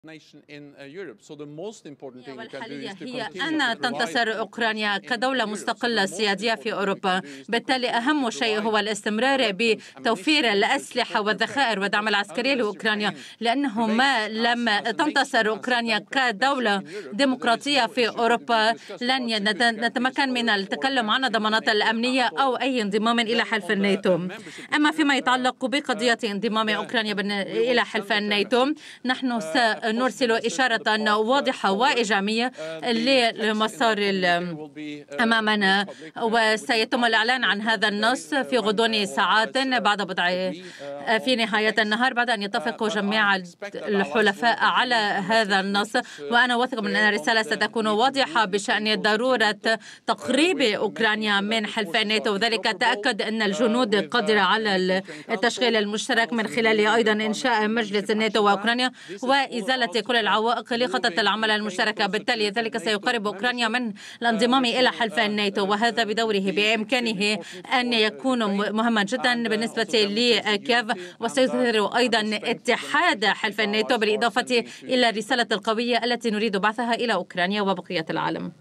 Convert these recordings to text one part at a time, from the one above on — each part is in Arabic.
والحالية هي أن تنتصر أوكرانيا كدولة مستقلة سيادية في أوروبا. بالتالي أهم شيء هو الاستمرار بتوفير الأسلحة والذخائر والدعم العسكري لأوكرانيا، لأنه ما لم تنتصر أوكرانيا كدولة ديمقراطية في أوروبا لن نتمكن من التكلم عن الضمانات الأمنية أو أي انضمام إلى حلف الناتو. أما فيما يتعلق بقضية انضمام أوكرانيا إلى حلف الناتو، نحن سنرسل إشارة واضحة وإيجابية للمسار أمامنا، وسيتم الإعلان عن هذا النص في غضون ساعات في نهاية النهار بعد أن يتفق جميع الحلفاء على هذا النص. وأنا واثق من أن الرسالة ستكون واضحة بشأن ضرورة تقريب أوكرانيا من حلف الناتو، وذلك تأكد أن الجنود قادرة على التشغيل المشترك من خلال أيضا إنشاء مجلس الناتو وأوكرانيا وإزالة كل العوائق لخطة العمل المشتركة. بالتالي ذلك سيقرب أوكرانيا من الانضمام إلى حلف الناتو، وهذا بدوره بإمكانه أن يكون مهما جدا بالنسبة لكييف، وسيظهر أيضا اتحاد حلف الناتو بالإضافة إلى الرسالة القوية التي نريد بعثها إلى أوكرانيا وبقية العالم.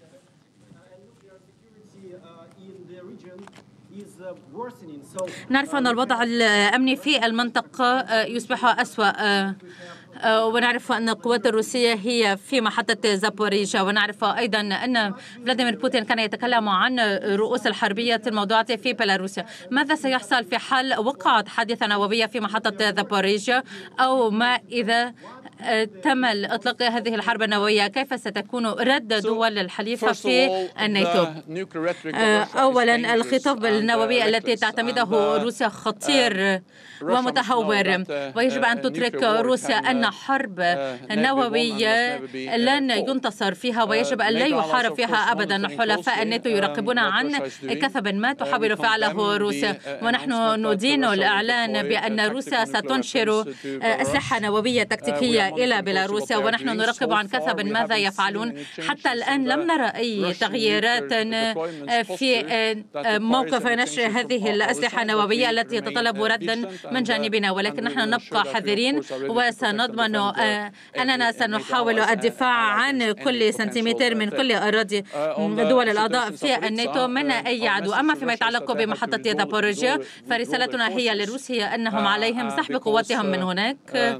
نعرف أن الوضع الأمني في المنطقة يصبح أسوأ، ونعرف أن القوات الروسية هي في محطة زابوريجيا، ونعرف أيضا أن فلاديمير بوتين كان يتكلم عن رؤوس الحربية الموضوعة في بيلاروسيا. ماذا سيحصل في حال وقعت حادثة نووية في محطة زابوريجيا، أو ما إذا تم إطلاق هذه الحرب النووية؟ كيف ستكون رد دول الحليف في الناتو؟ أولا، الخطاب النووي التي تعتمده روسيا خطير ومتهور، ويجب أن تدرك روسيا أن حرب نووية لن ينتصر فيها، ويجب أن لا يحارب فيها أبدا. حلفاء الناتو يراقبون عن كثب ما تحاول فعله روسيا، ونحن ندين الإعلان بأن روسيا ستنشر أسلحة نووية تكتيكية إلى بيلاروسيا، ونحن نراقب عن كثب ماذا يفعلون. حتى الآن لم نرى أي تغييرات في موقف نشر هذه الأسلحة النووية التي تتطلب ردا من جانبنا، ولكن نحن نبقى حذرين وسنضمن أننا سنحاول الدفاع عن كل سنتيمتر من كل أراضي دول الأعضاء في الناتو من أي عدو. أما فيما يتعلق بمحطة زابوريجيا، فرسالتنا هي لروسيا أنهم عليهم سحب قواتهم من هناك،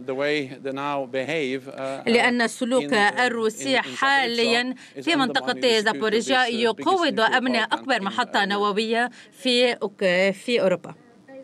لأن السلوك الروسي حاليا في منطقة زابوريجيا يقوض أمن أكبر محطة نووية في أوروبا.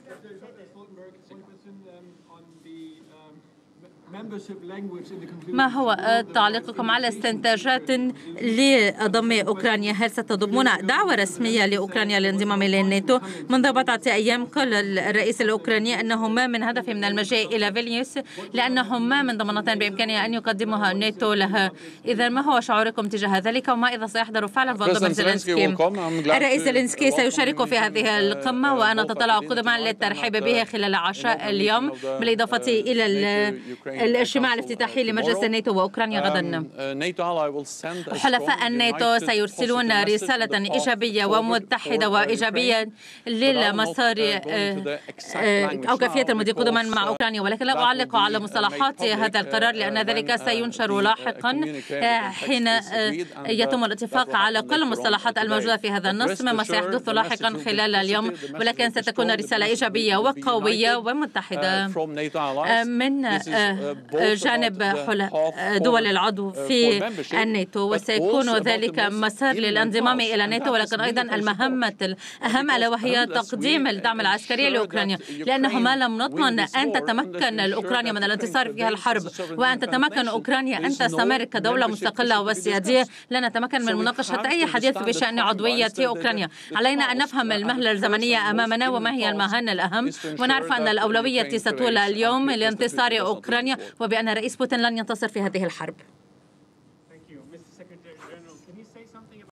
ما هو تعليقكم على استنتاجات لضم أوكرانيا؟ هل ستضمون دعوة رسمية لأوكرانيا للانضمام إلى الناتو؟ منذ بضعة أيام قال الرئيس الأوكراني أنه ما من هدف من المجيء إلى فيلنيوس، لأنه ما من ضمانات بإمكانه أن يقدمها الناتو لها. إذا ما هو شعوركم تجاه ذلك، وما إذا سيحضر فعلا فلاديمير زيلينسكي؟ الرئيس زيلينسكي سيشارك في هذه القمة، وأنا أتطلع قدما للترحيب به خلال عشاء اليوم، بالإضافة إلى الاجتماع الافتتاحي لمجلس الناتو وأوكرانيا غدا. حلفاء الناتو سيرسلون رسالة إيجابية ومتحدة وإيجابية للمسار أو كيفية المضي قدما مع أوكرانيا، ولكن لا أعلق على مصطلحات هذا القرار، لأن ذلك سينشر لاحقا حين يتم الاتفاق على كل المصطلحات الموجودة في هذا النص، مما سيحدث لاحقا خلال اليوم، ولكن ستكون رسالة إيجابية وقوية ومتحدة من جانب دول العضو في الناتو، وسيكون ذلك مسار للانضمام إلى الناتو، ولكن أيضا المهمة الأهم ألا وهي تقديم الدعم العسكري لأوكرانيا، لأنه ما لم نضمن أن تتمكن أوكرانيا من الانتصار في الحرب وأن تتمكن أوكرانيا أن تستمر كدولة مستقلة وسيادية، لا نتمكن من مناقشة أي حديث بشأن عضوية أوكرانيا. علينا أن نفهم المهلة الزمنية أمامنا وما هي المهام الأهم، ونعرف أن الأولوية ستولى اليوم لانتصار أوكرانيا، وبأن الرئيس بوتين لن ينتصر في هذه الحرب.